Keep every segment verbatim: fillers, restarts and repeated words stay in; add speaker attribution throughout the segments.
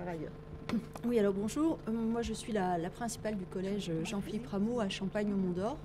Speaker 1: par ailleurs.
Speaker 2: Oui, alors bonjour. Euh, moi, je suis la, la principale du collège Jean-Philippe Rameau à Champagne-au-Mont-d'Or.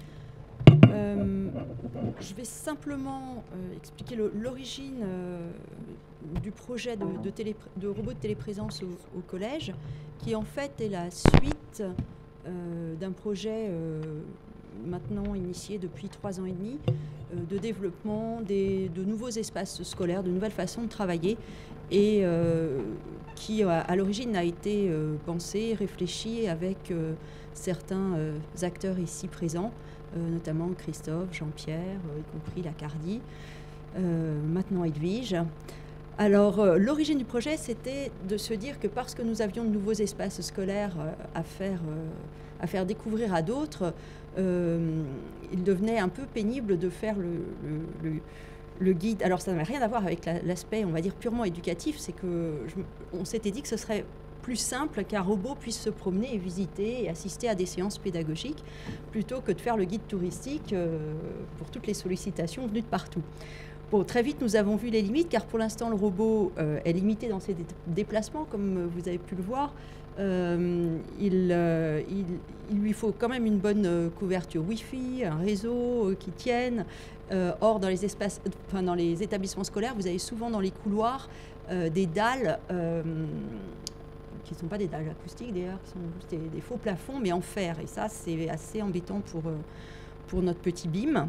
Speaker 2: Euh, je vais simplement euh, expliquer l'origine euh, du projet de, de, télé, de robot de téléprésence au, au collège, qui en fait est la suite euh, d'un projet euh, maintenant initié depuis trois ans et demi euh, de développement des, de nouveaux espaces scolaires, de nouvelles façons de travailler, et euh, qui à, à l'origine a été euh, pensé, réfléchi avec euh, certains euh, acteurs ici présents, euh, notamment Christophe, Jean-Pierre, euh, y compris Lacardy, euh, maintenant Edwige. Alors euh, l'origine du projet, c'était de se dire que parce que nous avions de nouveaux espaces scolaires euh, à, faire, euh, à faire découvrir à d'autres, euh, il devenait un peu pénible de faire le, le, le Le guide, alors ça n'avait rien à voir avec l'aspect, on va dire, purement éducatif, c'est que je, on s'était dit que ce serait plus simple qu'un robot puisse se promener et visiter et assister à des séances pédagogiques plutôt que de faire le guide touristique euh, pour toutes les sollicitations venues de partout. Bon, très vite, nous avons vu les limites, car pour l'instant, le robot euh, est limité dans ses dé déplacements, comme vous avez pu le voir. Euh, il, euh, il, il lui faut quand même une bonne euh, couverture Wi-Fi, un réseau euh, qui tienne. Euh, or, dans les, espaces, enfin, dans les établissements scolaires, vous avez souvent dans les couloirs euh, des dalles, euh, qui ne sont pas des dalles acoustiques d'ailleurs, qui sont juste des, des faux plafonds, mais en fer. Et ça, c'est assez embêtant pour, euh, pour notre petit B I M.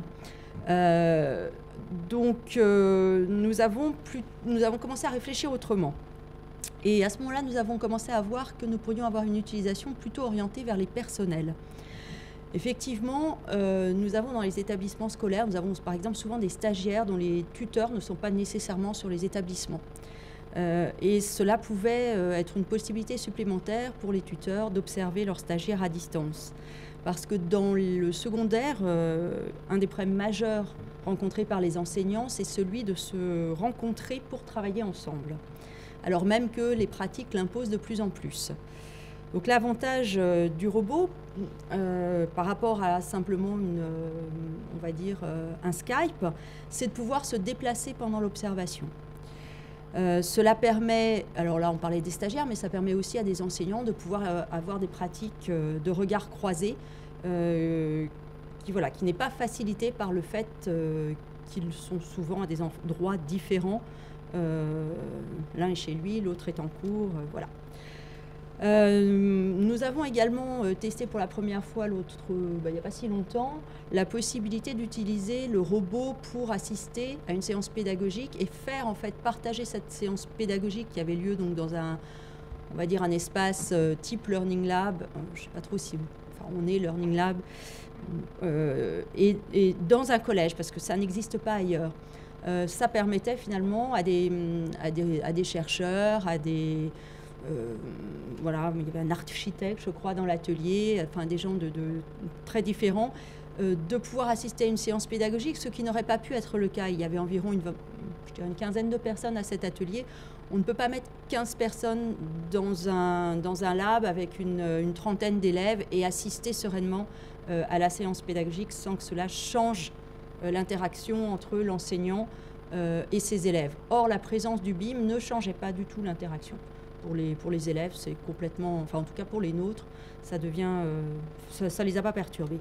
Speaker 2: Euh, donc, euh, nous, avons plus, nous avons commencé à réfléchir autrement. Et à ce moment-là, nous avons commencé à voir que nous pourrions avoir une utilisation plutôt orientée vers les personnels. Effectivement, euh, nous avons dans les établissements scolaires, nous avons par exemple souvent des stagiaires dont les tuteurs ne sont pas nécessairement sur les établissements. Euh, et cela pouvait euh, être une possibilité supplémentaire pour les tuteurs d'observer leurs stagiaires à distance. Parce que dans le secondaire, euh, un des problèmes majeurs rencontrés par les enseignants, c'est celui de se rencontrer pour travailler ensemble, alors même que les pratiques l'imposent de plus en plus. Donc l'avantage euh, du robot, euh, par rapport à simplement une, euh, on va dire, euh, un Skype, c'est de pouvoir se déplacer pendant l'observation. Euh, cela permet, alors là on parlait des stagiaires, mais ça permet aussi à des enseignants de pouvoir euh, avoir des pratiques euh, de regard croisé, euh, qui, voilà, qui n'est pas facilité par le fait euh, qu'ils sont souvent à des endroits différents. Euh, l'un est chez lui, l'autre est en cours, euh, voilà. Euh, nous avons également euh, testé pour la première fois, l'autre, euh, bah, il n'y a pas si longtemps, la possibilité d'utiliser le robot pour assister à une séance pédagogique et faire en fait partager cette séance pédagogique qui avait lieu donc dans un, on va dire un espace euh, type Learning Lab, euh, je ne sais pas trop si vous, enfin, on est Learning Lab, euh, et, et dans un collège parce que ça n'existe pas ailleurs. Euh, ça permettait finalement à des, à des, à des chercheurs, à des Euh, voilà, il y avait un architecte, je crois, dans l'atelier, enfin des gens de, de très différents, euh, de pouvoir assister à une séance pédagogique, ce qui n'aurait pas pu être le cas. Il y avait environ une, je dirais une quinzaine de personnes à cet atelier. On ne peut pas mettre quinze personnes dans un, dans un lab avec une, une trentaine d'élèves et assister sereinement euh, à la séance pédagogique sans que cela change euh, l'interaction entre l'enseignant euh, et ses élèves. Or, la présence du B I M ne changeait pas du tout l'interaction. Pour les, pour les élèves, c'est complètement, enfin en tout cas pour les nôtres, ça devient, euh, ça ne les a pas perturbés.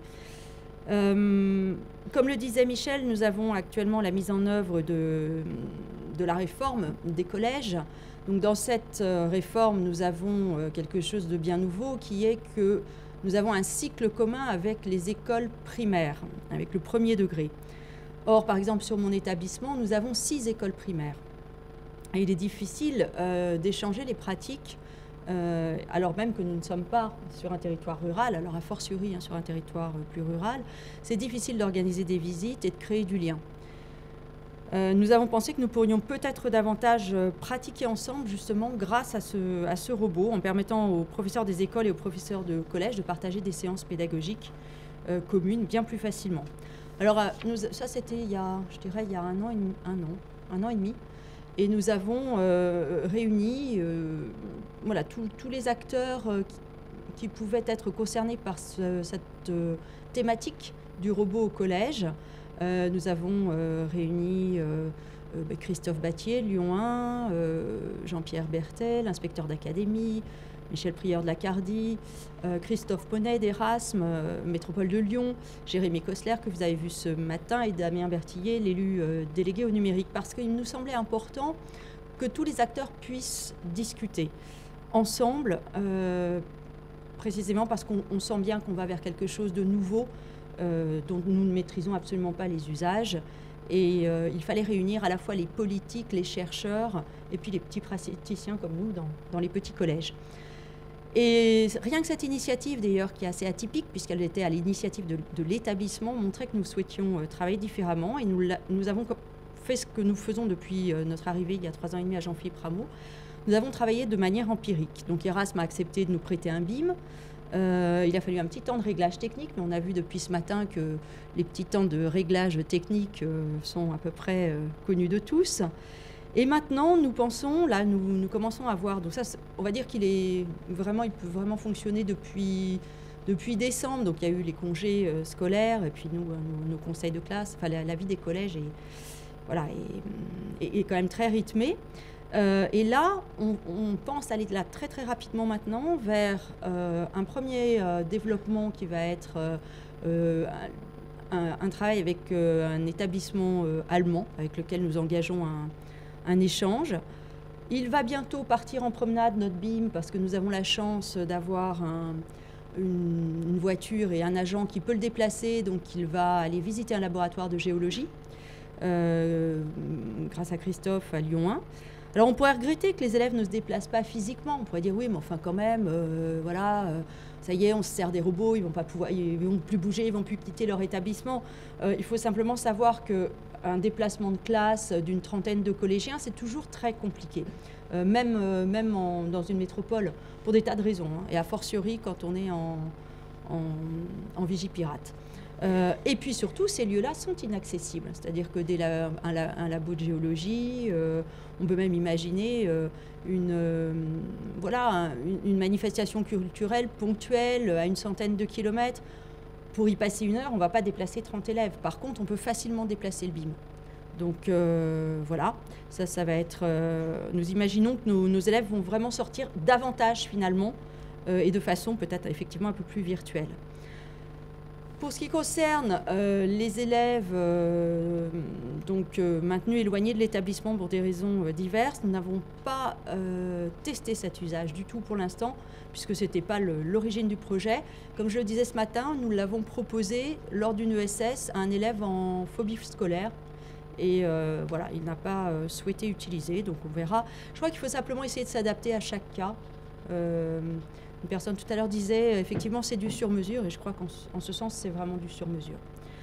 Speaker 2: Euh, comme le disait Michel, nous avons actuellement la mise en œuvre de, de la réforme des collèges. Donc dans cette euh, réforme, nous avons euh, quelque chose de bien nouveau qui est que nous avons un cycle commun avec les écoles primaires, avec le premier degré. Or, par exemple, sur mon établissement, nous avons six écoles primaires. Et il est difficile euh, d'échanger les pratiques, euh, alors même que nous ne sommes pas sur un territoire rural, alors a fortiori hein, sur un territoire plus rural, c'est difficile d'organiser des visites et de créer du lien. Euh, nous avons pensé que nous pourrions peut-être davantage euh, pratiquer ensemble, justement, grâce à ce, à ce robot, en permettant aux professeurs des écoles et aux professeurs de collège de partager des séances pédagogiques euh, communes bien plus facilement. Alors, euh, nous, ça, c'était il y a, je dirais, il y a un an, un an, un an et demi. Et nous avons euh, réuni euh, voilà, tous les acteurs euh, qui, qui pouvaient être concernés par ce, cette euh, thématique du robot au collège. Euh, nous avons euh, réuni euh, euh, bah, Christophe Battier, Lyon un, euh, Jean-Pierre Bertel, inspecteur d'académie, Michel Prieur de la Cardie, euh, Christophe Poney d'Erasme, euh, Métropole de Lyon, Jérémy Kosler que vous avez vu ce matin et Damien Bertillet, l'élu euh, délégué au numérique, parce qu'il nous semblait important que tous les acteurs puissent discuter ensemble, euh, précisément parce qu'on sent bien qu'on va vers quelque chose de nouveau euh, dont nous ne maîtrisons absolument pas les usages. Et euh, il fallait réunir à la fois les politiques, les chercheurs et puis les petits praticiens comme nous dans, dans les petits collèges. Et rien que cette initiative, d'ailleurs, qui est assez atypique, puisqu'elle était à l'initiative de, de l'établissement, montrait que nous souhaitions euh, travailler différemment. Et nous, nous avons fait ce que nous faisons depuis euh, notre arrivée il y a trois ans et demi à Jean-Philippe Rameau. Nous avons travaillé de manière empirique. Donc Erasme a accepté de nous prêter un B I M. Euh, il a fallu un petit temps de réglage technique, mais on a vu depuis ce matin que les petits temps de réglage technique euh, sont à peu près euh, connus de tous. Et maintenant, nous pensons, là, nous, nous commençons à voir, donc ça, on va dire qu'il est vraiment, il peut vraiment fonctionner depuis, depuis décembre. Donc il y a eu les congés euh, scolaires, et puis nous, nos, nos conseils de classe, enfin la, la vie des collèges est, voilà, est, est, est quand même très rythmée. Euh, et là, on, on pense aller là très très rapidement maintenant vers euh, un premier euh, développement qui va être euh, un, un travail avec euh, un établissement euh, allemand avec lequel nous engageons un, un échange. Il va bientôt partir en promenade, notre B I M, parce que nous avons la chance d'avoir un, une, une voiture et un agent qui peut le déplacer, donc il va aller visiter un laboratoire de géologie, euh, grâce à Christophe à Lyon un. Alors on pourrait regretter que les élèves ne se déplacent pas physiquement. On pourrait dire oui, mais enfin quand même, euh, voilà, euh, ça y est, on se sert des robots, ils vont pas pouvoir, ils vont plus bouger, ils vont plus quitter leur établissement. Euh, il faut simplement savoir que un déplacement de classe d'une trentaine de collégiens, c'est toujours très compliqué, euh, même euh, même en, dans une métropole, pour des tas de raisons, hein, et a fortiori quand on est en en, en Vigipirate. Euh, et puis surtout, ces lieux-là sont inaccessibles. C'est-à-dire que dès la, un, un labo de géologie, euh, on peut même imaginer euh, une, euh, voilà, un, une manifestation culturelle ponctuelle à une centaine de kilomètres. Pour y passer une heure, on ne va pas déplacer trente élèves. Par contre, on peut facilement déplacer le B I M. Donc euh, voilà, ça, ça va être... Euh, nous imaginons que nos, nos élèves vont vraiment sortir davantage finalement euh, et de façon peut-être effectivement un peu plus virtuelle. Pour ce qui concerne euh, les élèves euh, donc, euh, maintenus éloignés de l'établissement pour des raisons euh, diverses, nous n'avons pas euh, testé cet usage du tout pour l'instant, puisque ce n'était pas l'origine du projet. Comme je le disais ce matin, nous l'avons proposé lors d'une E S S à un élève en phobie scolaire. Et euh, voilà, il n'a pas euh, souhaité utiliser, donc on verra. Je crois qu'il faut simplement essayer de s'adapter à chaque cas. Euh, Une personne tout à l'heure disait, effectivement, c'est du sur-mesure, et je crois qu'en ce sens, c'est vraiment du sur-mesure.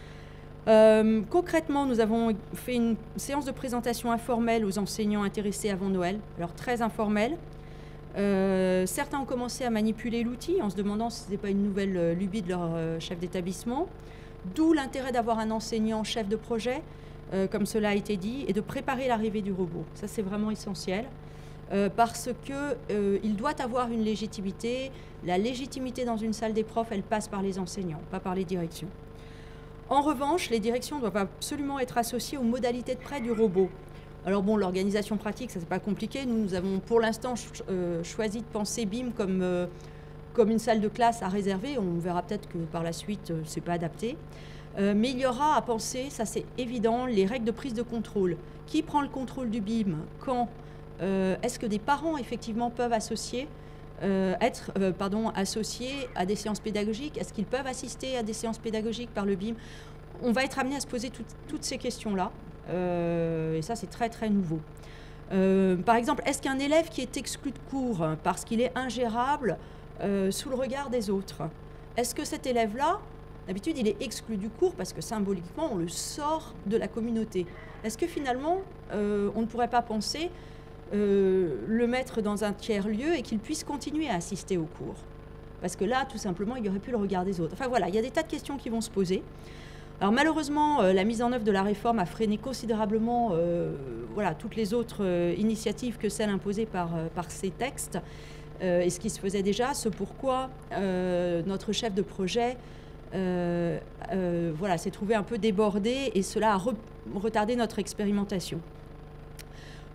Speaker 2: Euh, concrètement, nous avons fait une séance de présentation informelle aux enseignants intéressés avant Noël, alors très informelle. Euh, certains ont commencé à manipuler l'outil en se demandant si ce n'était pas une nouvelle euh, lubie de leur euh, chef d'établissement, d'où l'intérêt d'avoir un enseignant chef de projet, euh, comme cela a été dit, et de préparer l'arrivée du robot. Ça, c'est vraiment essentiel. Euh, parce qu'il euh, doit avoir une légitimité. La légitimité dans une salle des profs, elle passe par les enseignants, pas par les directions. En revanche, les directions doivent absolument être associées aux modalités de prêt du robot. Alors bon, l'organisation pratique, ça c'est pas compliqué. Nous, nous avons pour l'instant ch euh, choisi de penser B I M comme, euh, comme une salle de classe à réserver. On verra peut-être que par la suite, euh, c'est pas adapté. Euh, mais il y aura à penser, ça c'est évident, les règles de prise de contrôle. Qui prend le contrôle du B I M? Quand? Euh, Est-ce que des parents, effectivement, peuvent associer, euh, être euh, pardon, associés à des séances pédagogiques? Est-ce qu'ils peuvent assister à des séances pédagogiques par le B I M? On va être amené à se poser tout, toutes ces questions-là. Euh, et ça, c'est très, très nouveau. Euh, par exemple, est-ce qu'un élève qui est exclu de cours parce qu'il est ingérable euh, sous le regard des autres, est-ce que cet élève-là, d'habitude, il est exclu du cours parce que symboliquement, on le sort de la communauté? Est-ce que finalement, euh, on ne pourrait pas penser Euh, le mettre dans un tiers-lieu et qu'il puisse continuer à assister aux cours? Parce que là, tout simplement, il aurait pu le regard des autres. Enfin voilà, il y a des tas de questions qui vont se poser. Alors malheureusement, euh, la mise en œuvre de la réforme a freiné considérablement euh, voilà, toutes les autres euh, initiatives que celles imposées par, euh, par ces textes euh, et ce qui se faisait déjà. C'est pourquoi euh, notre chef de projet euh, euh, voilà, s'est trouvé un peu débordé et cela a re retardé notre expérimentation.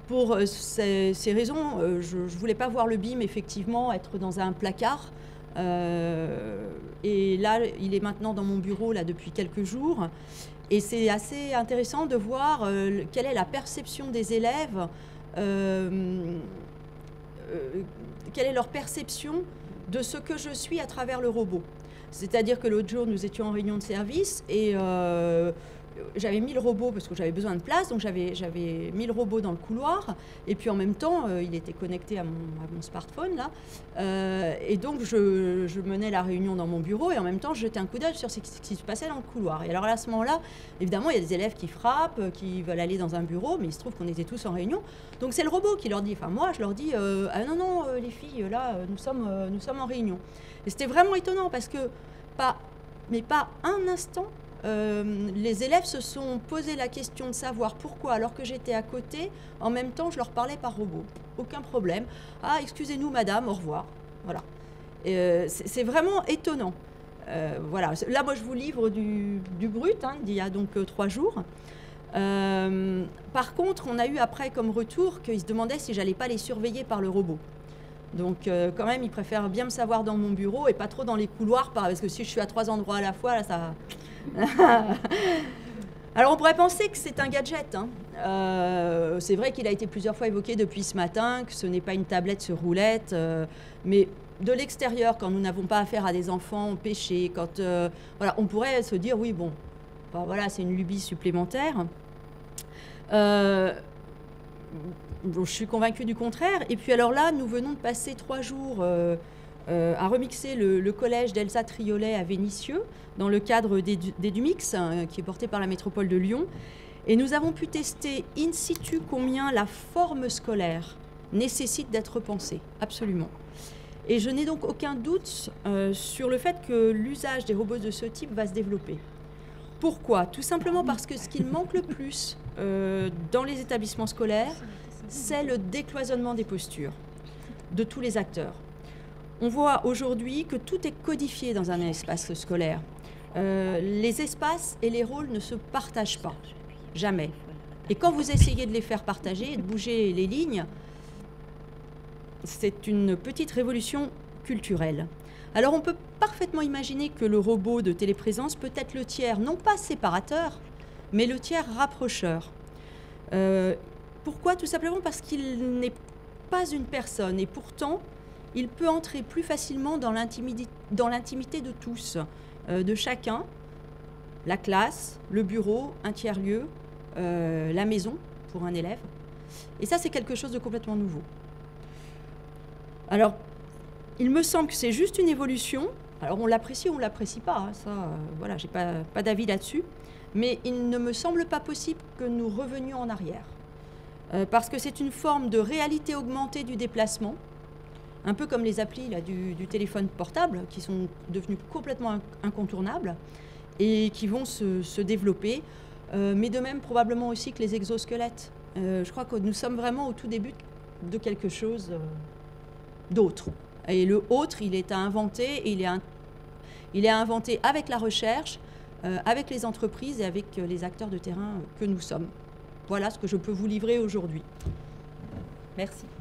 Speaker 2: Pour euh, ces, ces raisons, euh, je ne voulais pas voir le B I M effectivement être dans un placard. Euh, et là, il est maintenant dans mon bureau là, depuis quelques jours. Et c'est assez intéressant de voir euh, quelle est la perception des élèves, euh, euh, quelle est leur perception de ce que je suis à travers le robot. C'est-à-dire que l'autre jour, nous étions en réunion de service et euh, j'avais mis le robot parce que j'avais besoin de place, donc j'avais mis le robot dans le couloir et puis en même temps, euh, il était connecté à mon, à mon smartphone là. Euh, et donc, je, je menais la réunion dans mon bureau et en même temps, je jetais un coup d'œil sur ce qui se passait dans le couloir. Et alors là, à ce moment-là, évidemment, il y a des élèves qui frappent, qui veulent aller dans un bureau, mais il se trouve qu'on était tous en réunion. Donc, c'est le robot qui leur dit, enfin moi, je leur dis, euh, ah non, non, euh, les filles, là, nous sommes, euh, nous sommes en réunion. Et c'était vraiment étonnant parce que, pas, mais pas un instant, Euh, les élèves se sont posé la question de savoir pourquoi, alors que j'étais à côté, en même temps, je leur parlais par robot. Aucun problème. Ah, excusez-nous, madame, au revoir. Voilà. Euh, c'est vraiment étonnant. Euh, voilà. Là, moi, je vous livre du, du brut, hein, d'il y a donc euh, trois jours. Euh, par contre, on a eu après comme retour qu'ils se demandaient si j'allais pas les surveiller par le robot. Donc, euh, quand même, ils préfèrent bien me savoir dans mon bureau et pas trop dans les couloirs, parce que si je suis à trois endroits à la fois, là, ça... Alors, on pourrait penser que c'est un gadget. Hein. Euh, c'est vrai qu'il a été plusieurs fois évoqué depuis ce matin, que ce n'est pas une tablette sur roulette, euh, mais de l'extérieur, quand nous n'avons pas affaire à des enfants péchés, quand euh, voilà, on pourrait se dire, oui, bon, ben, voilà, c'est une lubie supplémentaire. Euh, Bon, je suis convaincue du contraire. Et puis alors là, nous venons de passer trois jours euh, euh, à remixer le, le collège d'Elsa Triolet à Vénissieux, dans le cadre d'Edumix, hein, qui est porté par la métropole de Lyon. Et nous avons pu tester in situ combien la forme scolaire nécessite d'être pensée, absolument. Et je n'ai donc aucun doute euh, sur le fait que l'usage des robots de ce type va se développer. Pourquoi? Tout simplement parce que ce qu'il manque le plus euh, dans les établissements scolaires, c'est le décloisonnement des postures de tous les acteurs. On voit aujourd'hui que tout est codifié dans un espace scolaire. Euh, les espaces et les rôles ne se partagent pas, jamais. Et quand vous essayez de les faire partager et de bouger les lignes, c'est une petite révolution culturelle. Alors on peut parfaitement imaginer que le robot de téléprésence peut être le tiers, non pas séparateur, mais le tiers rapprocheur. Euh, Pourquoi? Tout simplement parce qu'il n'est pas une personne et pourtant, il peut entrer plus facilement dans l'intimité de tous, euh, de chacun, la classe, le bureau, un tiers-lieu, euh, la maison pour un élève. Et ça, c'est quelque chose de complètement nouveau. Alors, il me semble que c'est juste une évolution. Alors, on l'apprécie ou on ne l'apprécie pas. Hein, ça, euh, voilà, j'ai pas, pas d'avis là-dessus. Mais il ne me semble pas possible que nous revenions en arrière. Euh, parce que c'est une forme de réalité augmentée du déplacement, un peu comme les applis là, du, du téléphone portable, qui sont devenus complètement incontournables et qui vont se, se développer, euh, mais de même probablement aussi que les exosquelettes. Euh, je crois que nous sommes vraiment au tout début de quelque chose euh, d'autre. Et le autre, il est à inventer, et il est, un, il est à inventer avec la recherche, euh, avec les entreprises et avec euh, les acteurs de terrain que nous sommes. Voilà ce que je peux vous livrer aujourd'hui. Merci.